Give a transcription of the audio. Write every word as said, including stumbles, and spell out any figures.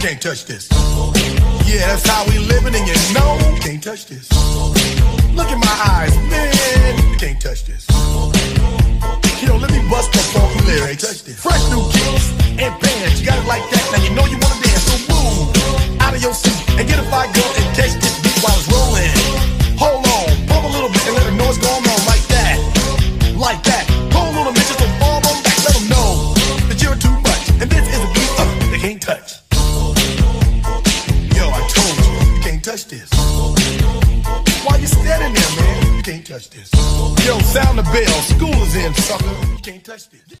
can't touch this. Yeah, that's how we living, and you know you can't touch this. Look in my eyes, man, you can't touch this. Yo, let me bust the funky lyrics. Fresh new kicks and bands, you got it like that. Now you know you wanna dance, so move out of your seat and get a fire girl and catch this beat while it's rolling. Hold on, pump a little bit and let them know what's going on, like that, like that. Hold on a minute, so fall on back, let them know that you're too much, and this is a beat uh, they can't touch. Yo, I told you, you can't touch this. Why you standing there, man? You can't touch this. Yo, sound the bell, school is in, sucker. You can't touch this.